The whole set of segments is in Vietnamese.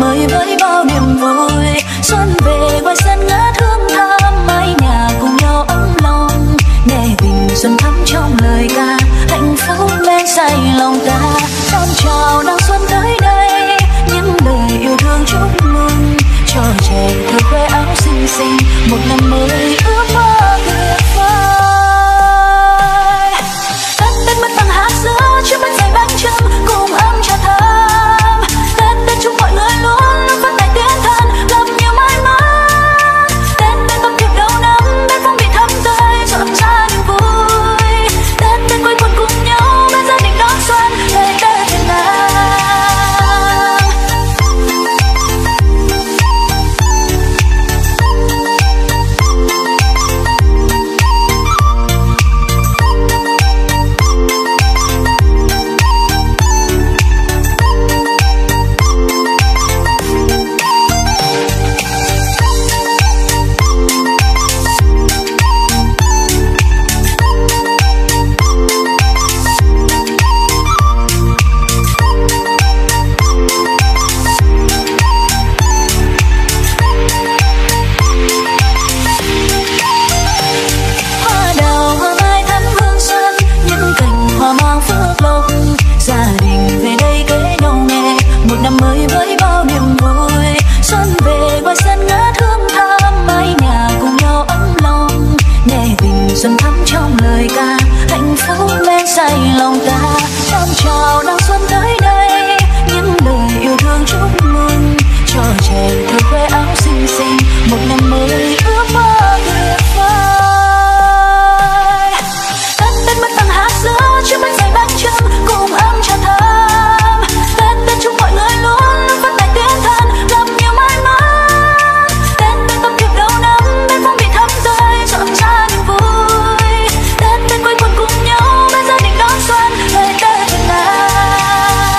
mới với bao niềm vui. Xuân về ngoài sân ngát hương thơm, mái nhà cùng nhau ấm lòng. Nghe tình xuân thắm trong lời ca, hạnh phúc men say lòng ta. Đón chào đang xuân tới đây, những lời yêu thương chúc mừng cho trẻ thơ khoe áo xinh xinh. Một năm mới ước mơ tuyệt vời. Tết mất bằng hạt dứa, chưa mất giày bánh trưng cùng ấm trà thơm. Tết chúc mọi người luôn luôn phát tài tiến thân, gặp nhiều may mắn. Tết bắt kịp đầu năm, Tết phong vị thắm tươi rộn ra niềm vui. Tết quây quần cùng nhau bên gia đình đón xuân về Tết Việt Nam. Năm mới với bao niềm vui, xuân về ngoài sân ngát hương thơm, mái nhà cùng nhau ấm lòng. Nghe tình xuân thắm trong lời ca, hạnh phúc men say lòng ta. Đón chào đang xuân tới đây, những lời yêu thương chúc mừng cho trẻ thơ khoe áo xinh xinh. Một năm mới ước mơ tuyệt vời. Tết mất bằng hạt dứa, chưa mất giày bánh trưng cùng ấm trà thơm. Tết chúc mọi người luôn luôn phát tài tiến thân, gặp nhiều may mắn. Tết bắt kịp đầu năm, Tết phong vị thắm tươi rộn ra niềm vui. Tết quây quần cùng nhau bên gia đình đón xuân về Tết Việt Nam.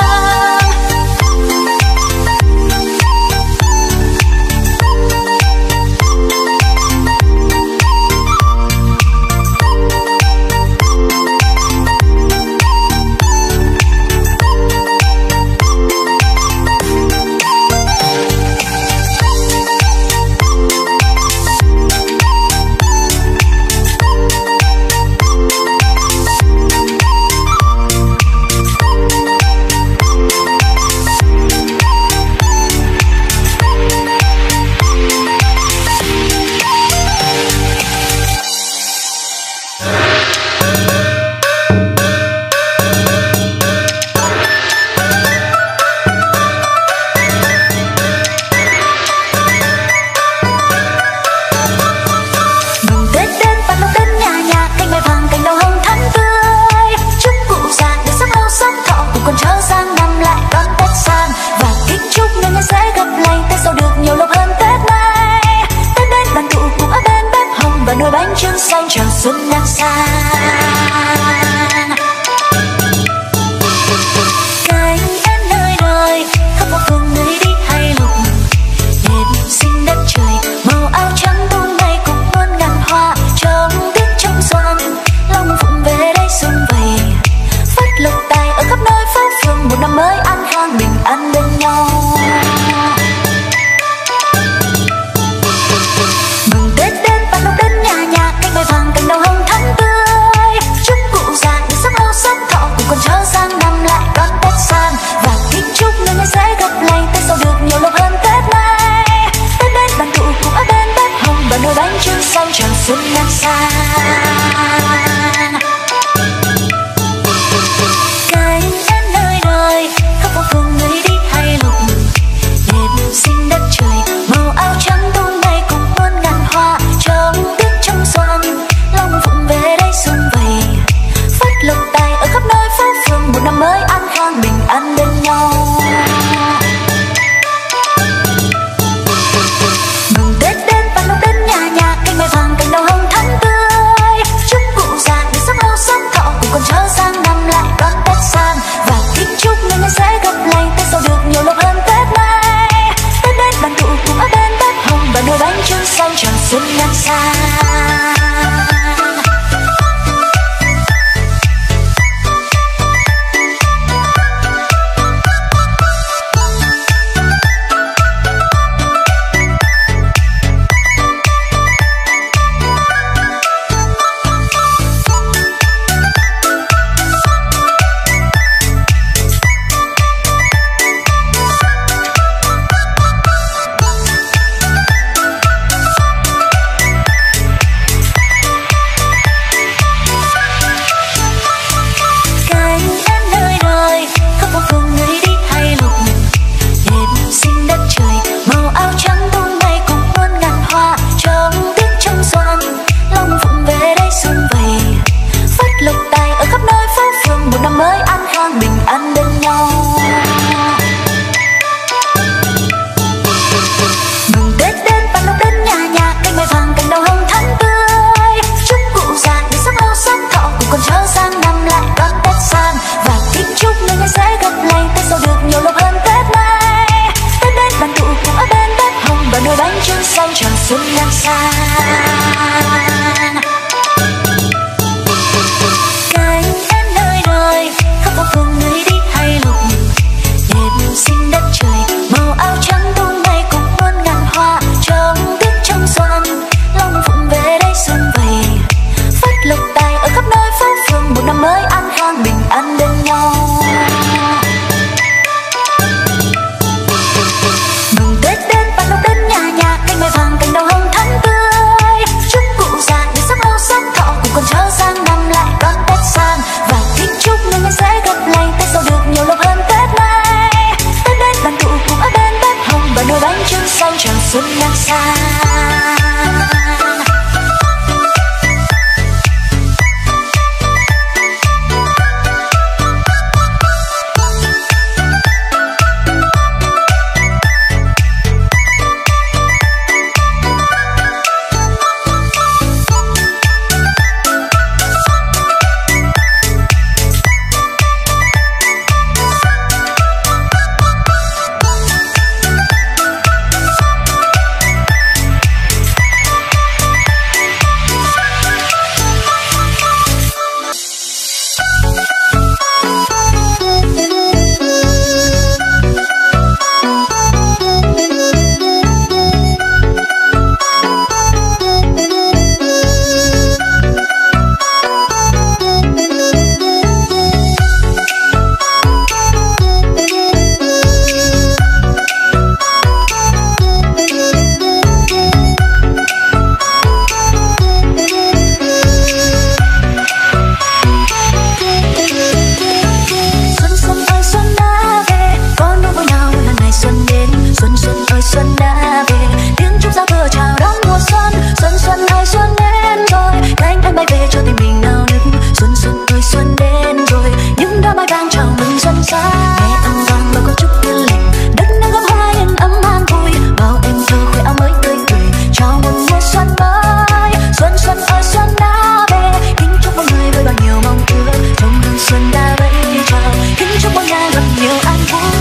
xuân đến rồi, những đóa mai vàng chào mừng xuân sang. Nghe âm vang và có chút yên lạnh, đất nước gấm hoa yên ấm an vui, bao em thơ khoe áo mới tươi cười, chào mừng mùa xuân mới. Xuân xuân ơi xuân đã về, kính chúc mọi người với bao nhiêu mong ước, trong hương xuân đã vẫy chào, kính chúc mọi nhà gặp nhiều an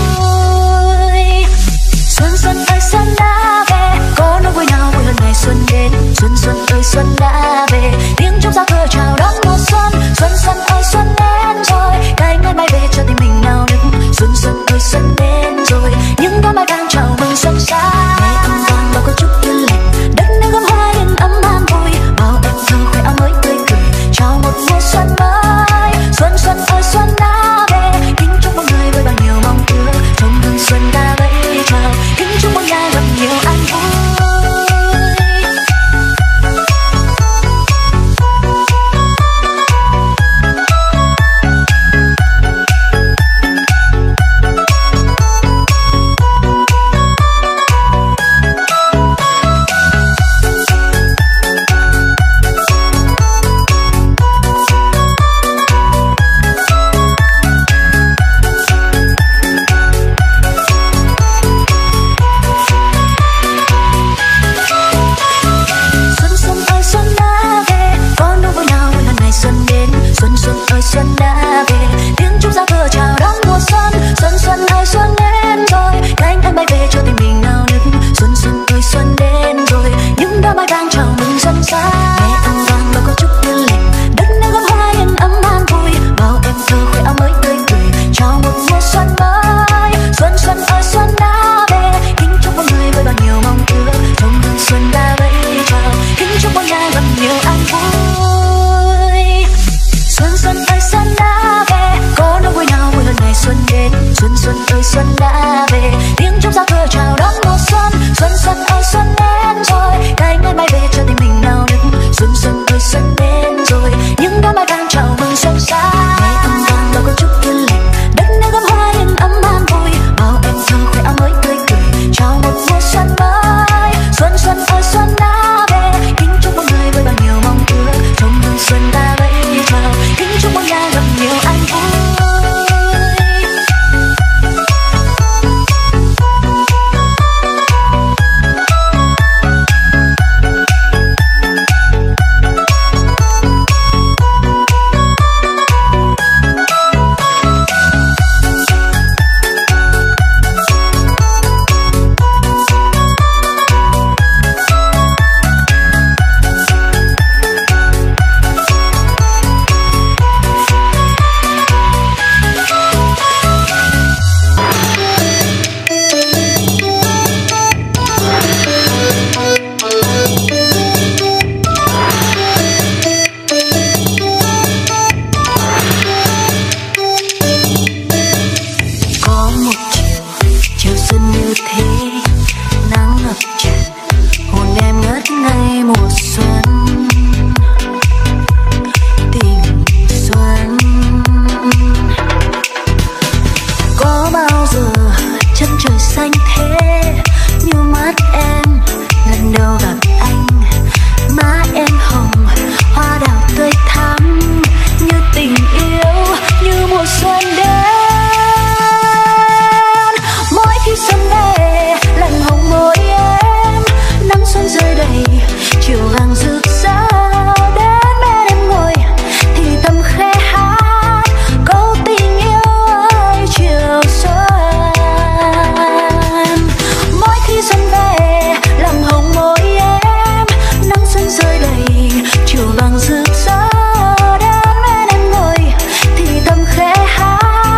vui. Xuân xuân ơi xuân đã về, có nỗi vui nào vui hơn ngày xuân đến. Xuân xuân ơi xuân đã về, tiếng trống giao thừa chào đón mùa xuân. Xuân xuân ơi xuân đến rồi, cánh mai bay về cho tim mình nao nức. Xuân xuân ơi xuân đến rồi, những đóa mai vàng chào mừng xuân sang. Nghe âm vang và có chút yên lạnh, đất nước gấm hoa yên ấm an vui, bao em thơ khoe áo mới tươi cười, chào một mùa xuân mới. Xuân xuân ơi xuân đã về, kính chúc mọi người với bao nhiêu mong ước, trong hương xuân đã vẫy chào, kính chúc mọi nhà gặp nhiều an vui. vàng rực rỡ đến bên em ngồi thì thầm khẽ hát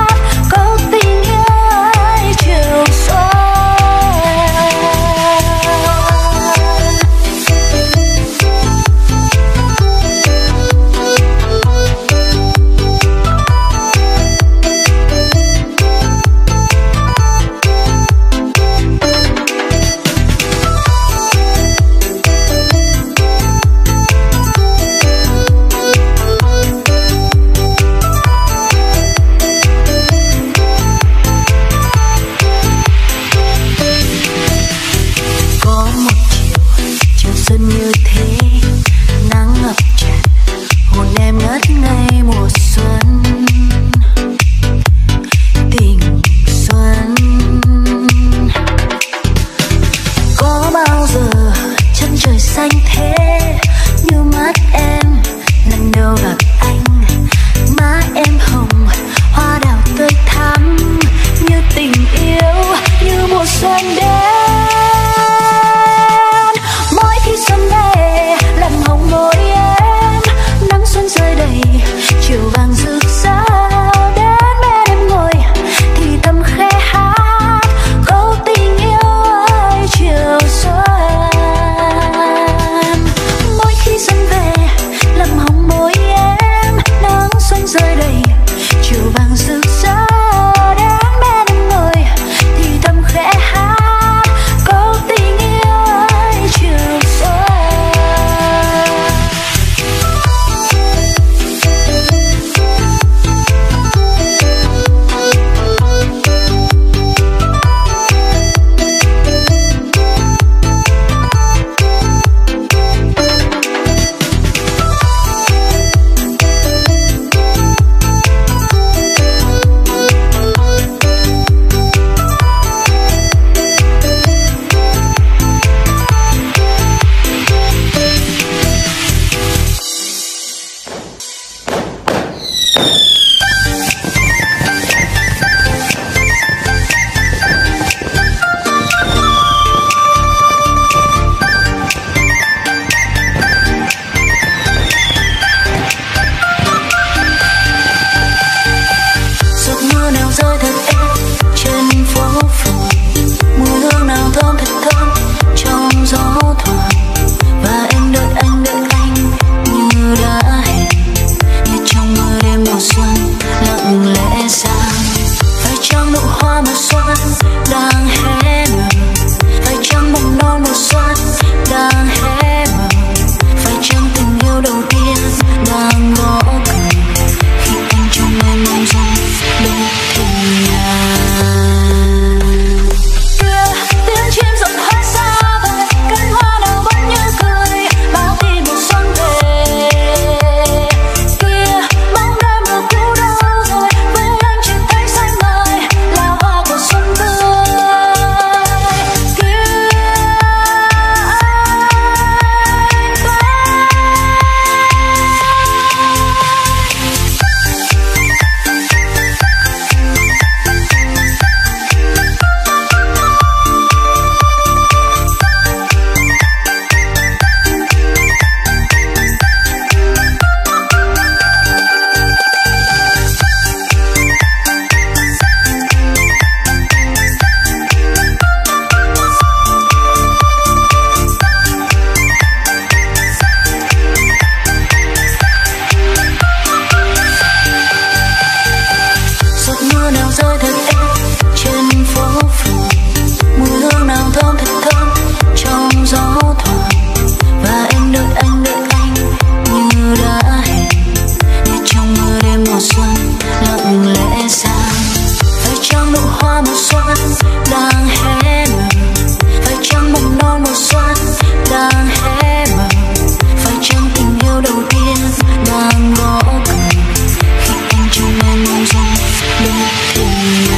rơi thật êm trên phố phường, mùi hương nàng thơm thật thơm trong gió thoảng. Và em đợi anh như đã hẹn, như trong mưa đêm mùa xuân lặng lẽ xa. Phải chăng nụ hoa mùa xuân đang hé nở, phải chăng mộng non mùa xuân đang hé mở, phải chăng tình yêu đầu tiên đang gõ cửa khi anh trong em mong dung lúc thì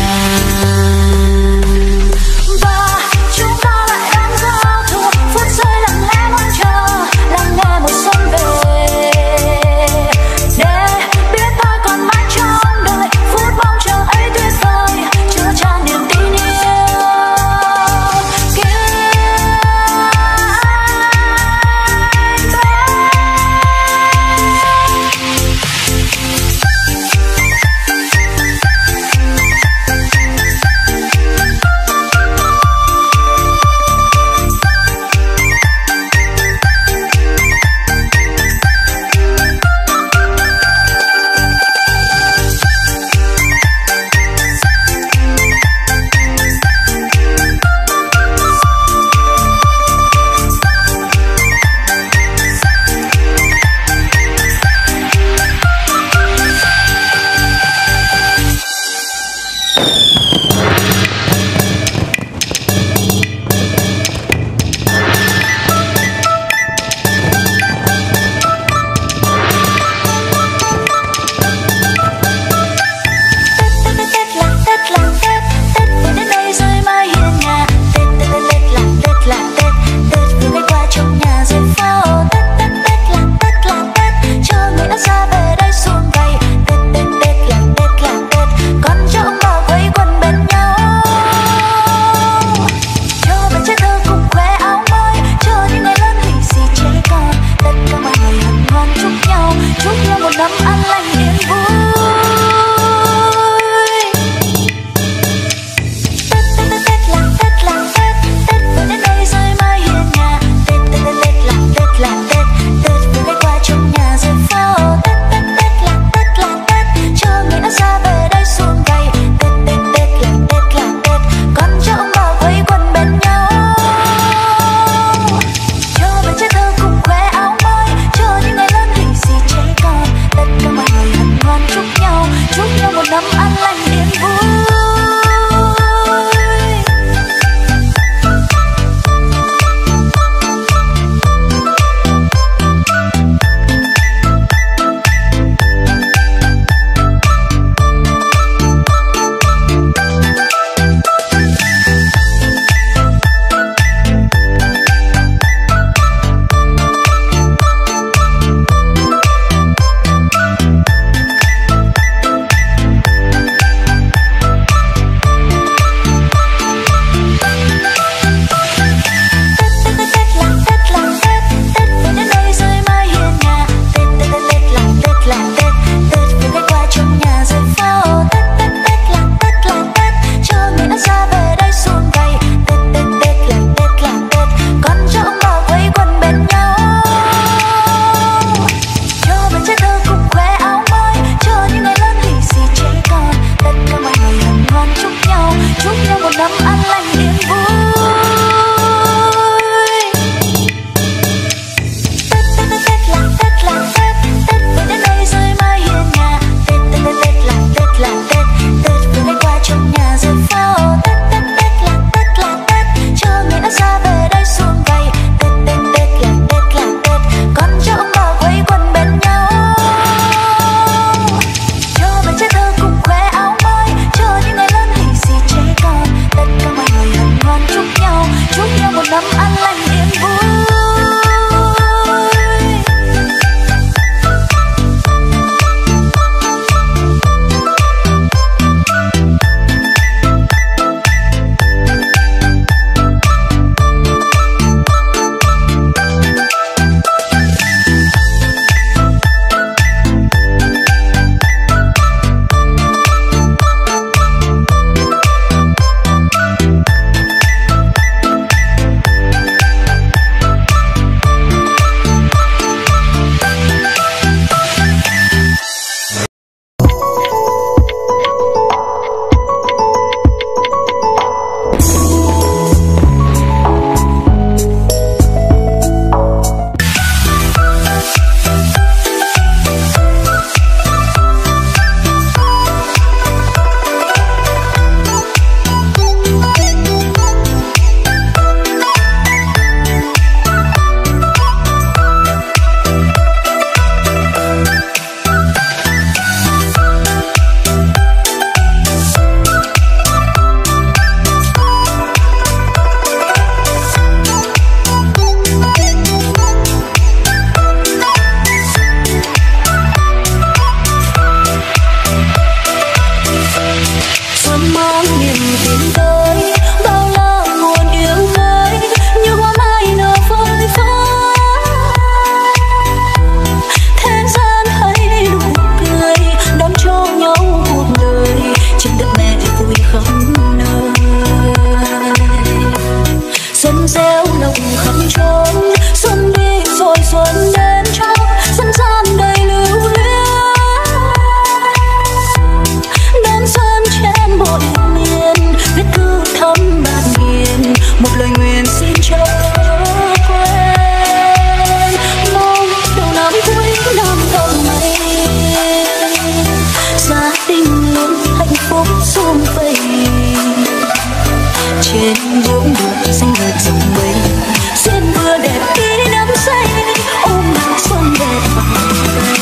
trốn. Xuân đi rồi xuân đến trong dân gian đầy lưu luyến. Đón xuân trên bội miền viết thư thắm bạt nghiền, một lời nguyện xin cho quên. Mong đầu năm cuối năm không mây, gia đình luôn hạnh phúc sum vầy. Trên những đường xanh ngời dòng mây, duyên vừa đẹp đi đắm say, ôm mùa xuân đẹp bằng tay.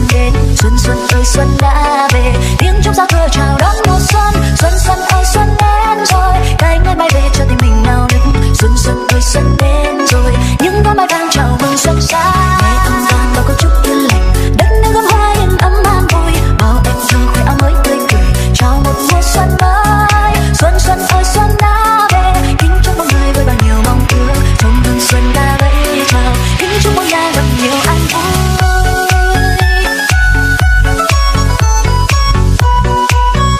đến. Xuân xuân ơi xuân đã về, tiếng trong giao thừa chào đón mùa xuân. Xuân xuân ơi xuân đến rồi, cánh ai bay về cho tim mình nao nức. Xuân xuân ơi xuân đến rồi, những đám mai vàng chào mừng xuân sang. Ngày âm vang bao câu chúc yên lành, đất nước gấm hoa yên ấm an vui. Bao em thơ khoe áo mới tươi cười, chào một mùa xuân mới. Xuân xuân ơi xuân đã về, kính chúc mọi người với bao nhiêu mong ước. Trong hương xuân ta vẫy chào, kính chúc mọi nhà gặp nhiều an vui.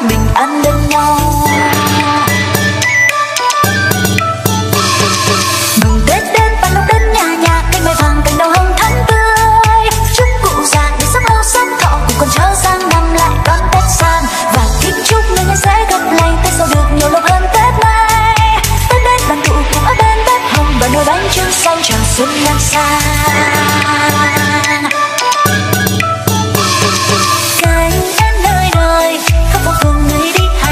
bình an bên nhau. Mừng Tết đến bạn đông đến nhà nhà, cánh mai vàng cành đào hồng tháng tươi. Chúc cụ già để sống lâu sống thọ, cùng con cháu sang năm lại đón Tết sang. Và kính chúc người nhà sẽ gặp lành, Tết sau được nhiều lộc hơn Tết nay. Tết đến đoàn tụ cùng ở bên bếp hồng, và nồi bánh trưng xanh chào xuân năm sang. Cánh em nơi đời khắp phố phường người đi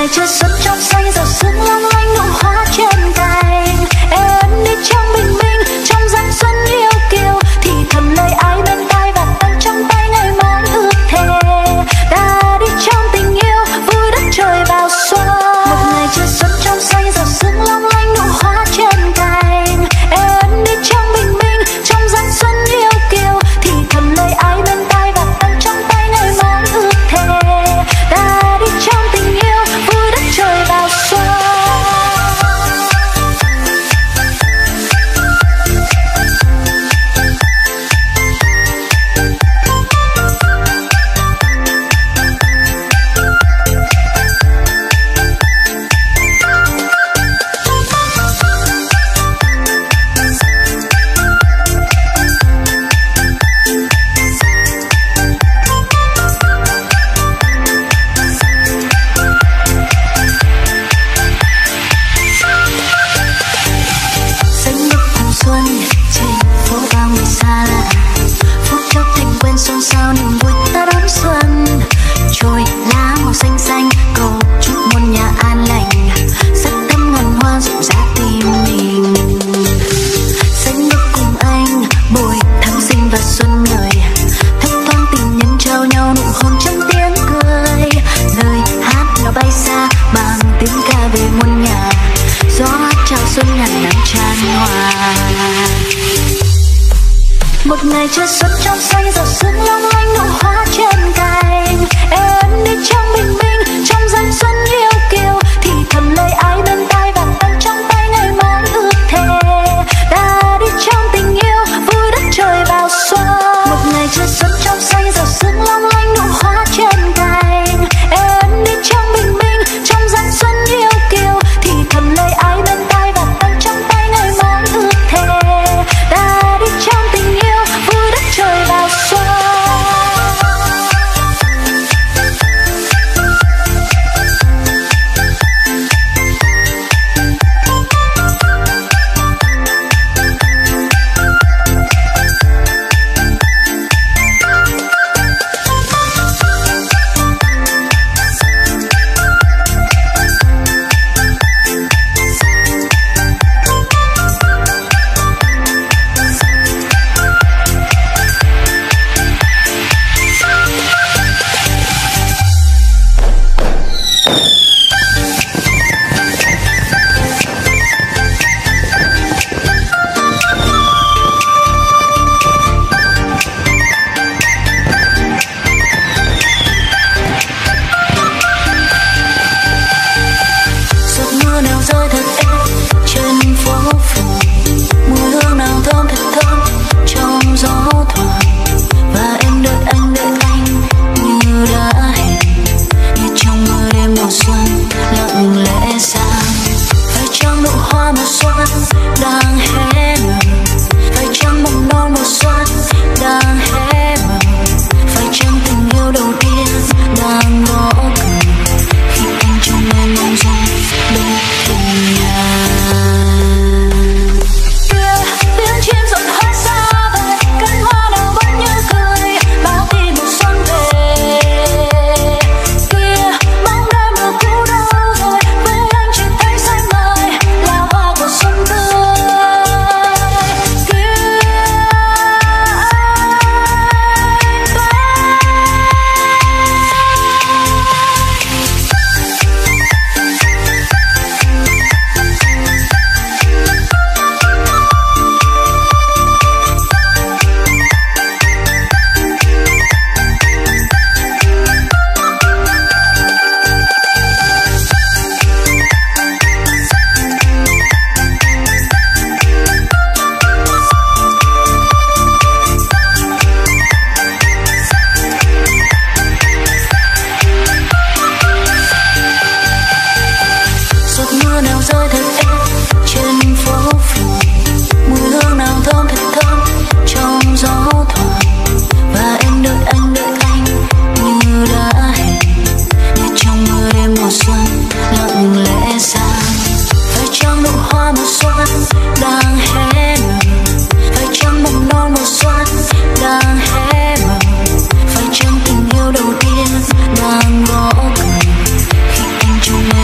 ngày chưa xuân trong xanh giọt sương long lanh nụ hoa trên cành. Em đi trong bình minh trong giăng xuân yêu kiều, thì thầm lời ai bên tai và tay trong tay ngày mai ước thề. Ta đi trong tình yêu vui đất trời vào xuân. Một ngày chưa xuân trong xanh giọt sương long lanh nụ hoa trên cành. Em đi trong bình minh trong giăng xuân yêu kiều, thì thầm lời ai bên tai và tay trong tay ngày mai ước thề. Ta đi trong tình yêu vui đất trời vào xuân. Một ngày chưa xuân trong xanh giọt sương long lanh nụ hoa trên cành. Em đi trong bình minh trong giăng xuân yêu kiều, thì thầm lời ai bên tai và tay trong tay ngày mai ước thề. Ta đi trong tình yêu vui đất trời vào xuân. Một ngày chưa xuân trong xanh giọt sương long lanh nụ hoa trên cành. Em đi trong bình minh trong giăng xuân yêu kiều, thì thầm lời ai bên tai và tay trong tay ngày mai ước thề. Ta đi trong tình yêu vui đất trời vào xuân. đang gõ cửa khi anh trong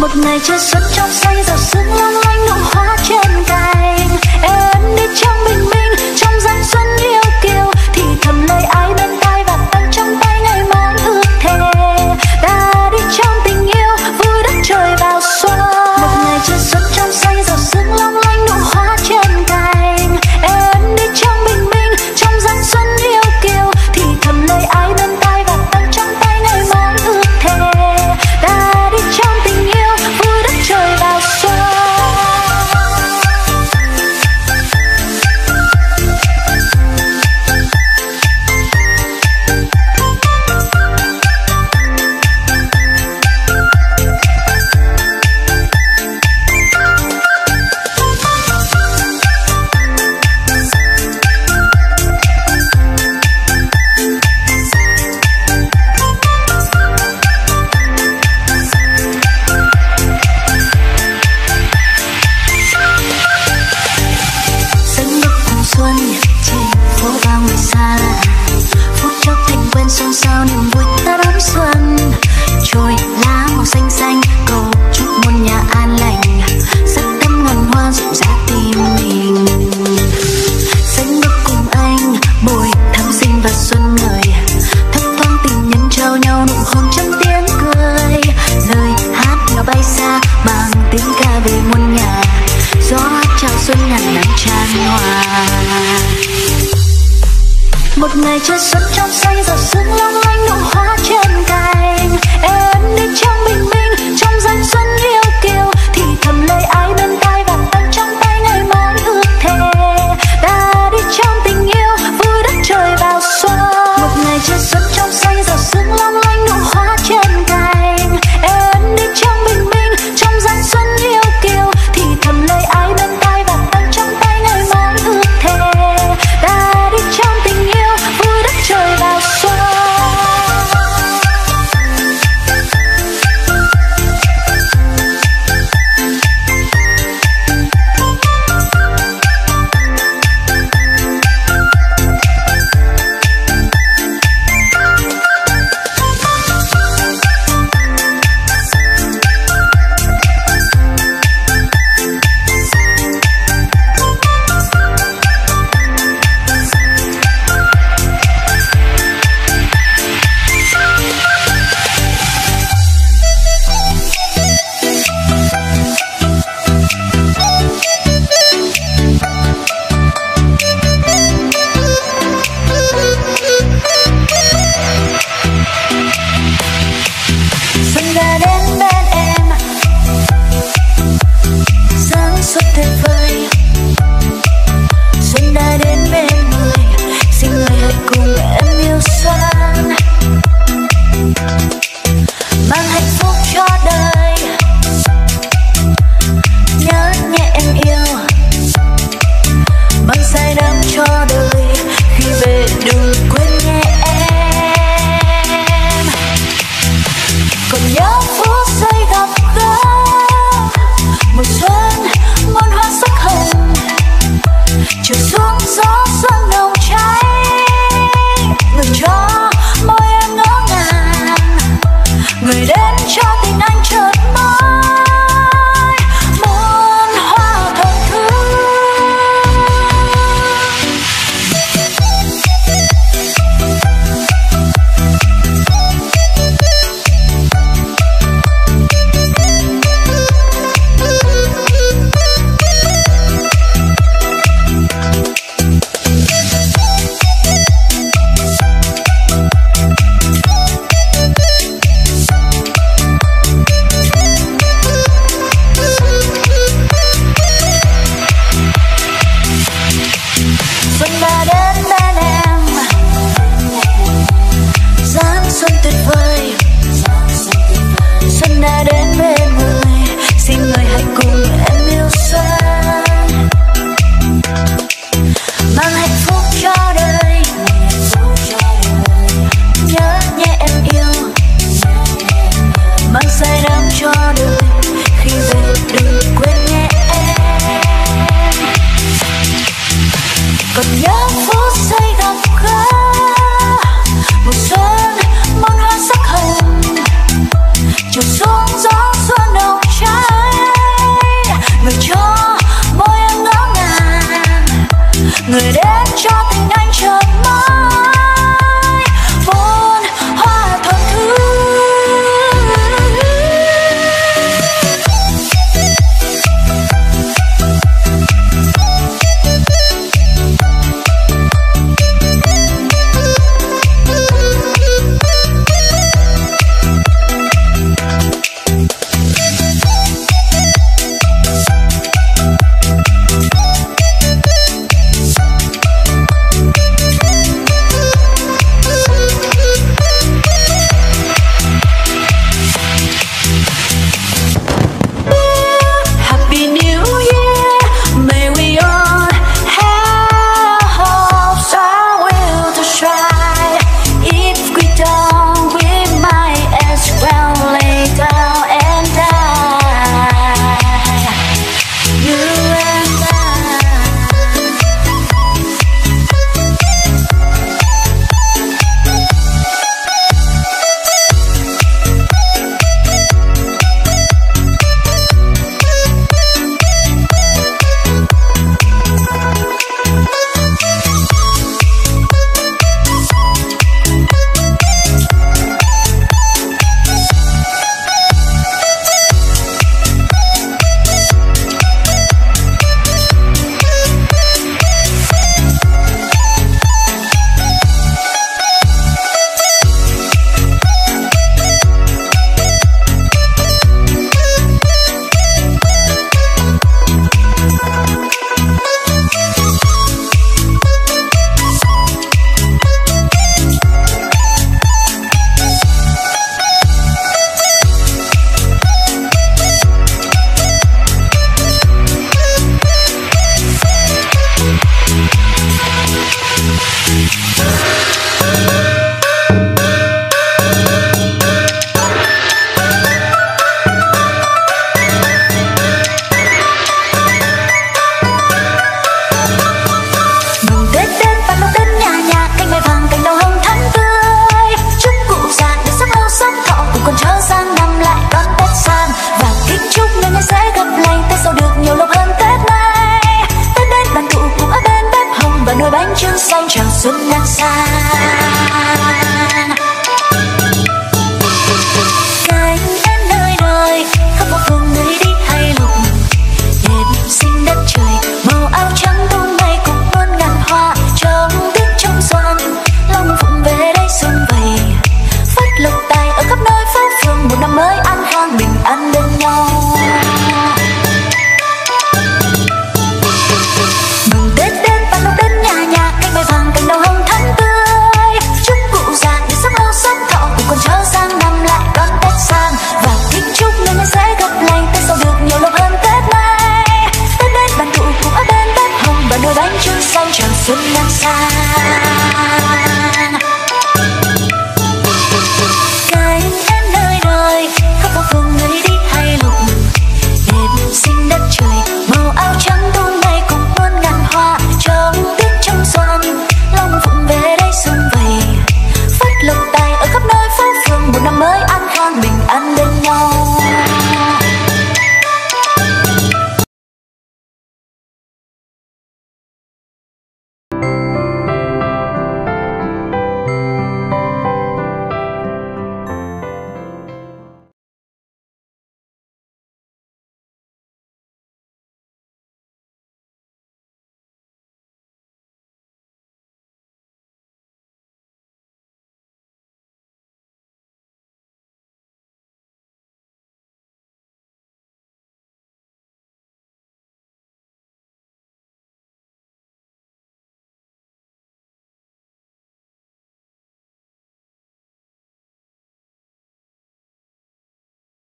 Một ngày chưa xuân trong xanh giọt sương long lanh nụ hoa trên cành. Em đi trong bình minh trong giăng xuân yêu kiều, thì thầm lời ai bên tai và tay trong tay ngày mai ước thề. Ta đi trong tình yêu vui đất trời vào xuân. Một ngày chưa xuân trong xanh giọt sương long lanh nụ hoa trên cành. Em đi trong bình minh trong giăng xuân yêu kiều, thì thầm lời ai bên tai và tay trong tay ngày mai ước thề. Ta đi trong tình yêu vui đất trời vào xuân. Xôn xao niềm vui ta đón xuân, trôi lá màu xanh xanh cầu chúc muôn nhà an lành, sắc thắm ngàn hoa rụng rã tim mình. Xanh bước cùng anh bồi thắm sinh và xuân ngời, thấp thoáng tình nhân trao nhau nụ hôn trong tiếng cười. Lời hát nó bay xa mang tiếng ca về muôn nhà, gió chào xuân ngàn năm tràn hòa. Một ngày chưa xuân trong xanh giọt sương long lanh nụ hoa trên cành. Em đi trong bình minh trong giăng xuân yêu kiều, thì thầm lời ai bên tai và tay trong tay ngày mai ước thề. Ta đi trong tình yêu vui đất trời vào xuân. Một ngày chưa xuân trong xanh giọt sương long lanh nụ hoa trên cành. Em đi trong bình minh trong giăng xuân yêu kiều, thì thầm lời ai bên tai và tay trong tay ngày mai ước thề. Ta đi trong tình yêu vui đất trời vào xuân. chiều xuống gió